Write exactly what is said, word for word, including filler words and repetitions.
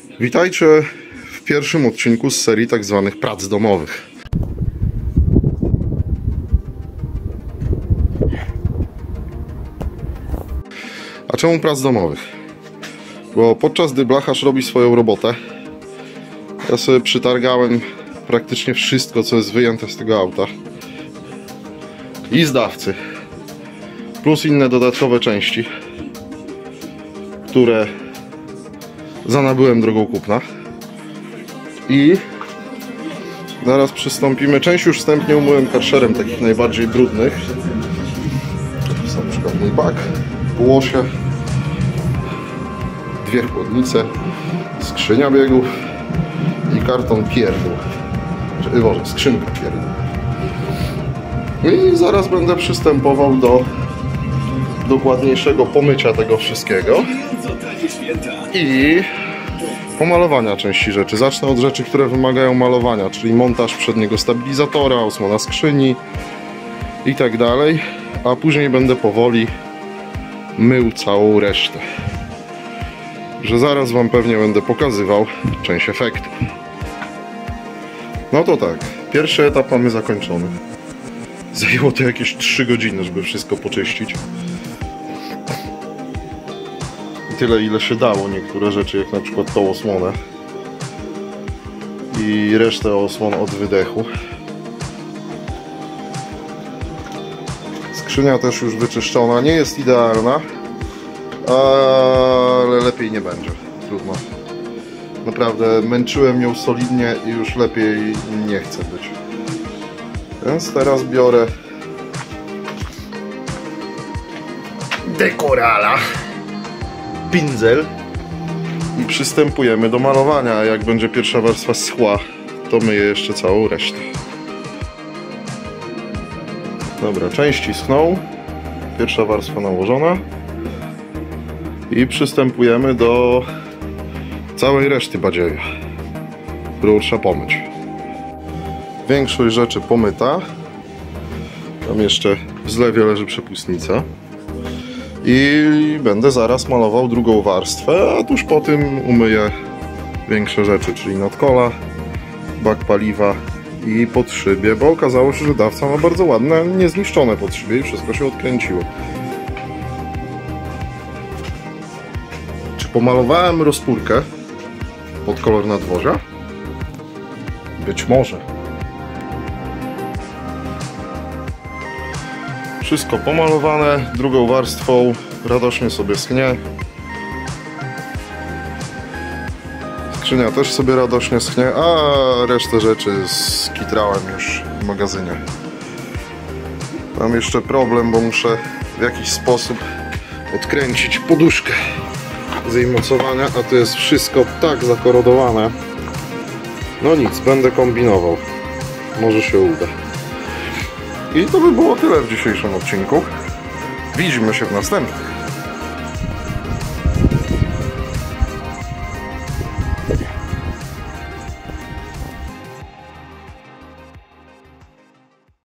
Witajcie w pierwszym odcinku z serii tak zwanych prac domowych. A czemu prac domowych? Bo podczas gdy blacharz robi swoją robotę, ja sobie przytargałem praktycznie wszystko, co jest wyjęte z tego auta i z dawcy, plus inne dodatkowe części, które zanabyłem drogą kupna. I zaraz przystąpimy. Część już wstępnie umyłem karszerem, takich najbardziej brudnych. Są na przykład mój bak, łosie, dwie chłodnice, skrzynia biegów i karton pierdół. Czy może skrzynka pierdół. I zaraz będę przystępował do dokładniejszego pomycia tego wszystkiego i pomalowania części rzeczy. Zacznę od rzeczy, które wymagają malowania, czyli montaż przedniego stabilizatora, osłona skrzyni i tak dalej, a później będę powoli mył całą resztę. Że zaraz wam pewnie będę pokazywał część efektu. No to tak, pierwszy etap mamy zakończony. Zajęło to jakieś trzy godziny, żeby wszystko poczyścić. Tyle, ile się dało. Niektóre rzeczy, jak na przykład tą osłonę i resztę osłon od wydechu. Skrzynia też już wyczyszczona. Nie jest idealna, ale lepiej nie będzie. Trudno. Naprawdę męczyłem ją solidnie i już lepiej nie chcę być. Więc teraz biorę Dekorala, pindzel i przystępujemy do malowania. A jak będzie pierwsza warstwa schła, to myję jeszcze całą resztę. Dobra, części schną, pierwsza warstwa nałożona i przystępujemy do całej reszty badzieja, którą trzeba pomyć. Większość rzeczy pomyta. Tam jeszcze w zlewie leży przepustnica. I będę zaraz malował drugą warstwę, a tuż po tym umyję większe rzeczy, czyli nadkola, bak paliwa i podszybie, bo okazało się, że dawca ma bardzo ładne, niezniszczone podszybie i wszystko się odkręciło. Czy pomalowałem rozpórkę pod kolor nadwozia? Być może. Wszystko pomalowane, drugą warstwą radośnie sobie schnie. Skrzynia też sobie radośnie schnie, a resztę rzeczy skitrałem już w magazynie. Mam jeszcze problem, bo muszę w jakiś sposób odkręcić poduszkę z jej mocowania, a to jest wszystko tak zakorodowane. No nic, będę kombinował. Może się uda. I to by było tyle w dzisiejszym odcinku. Widzimy się w następnym.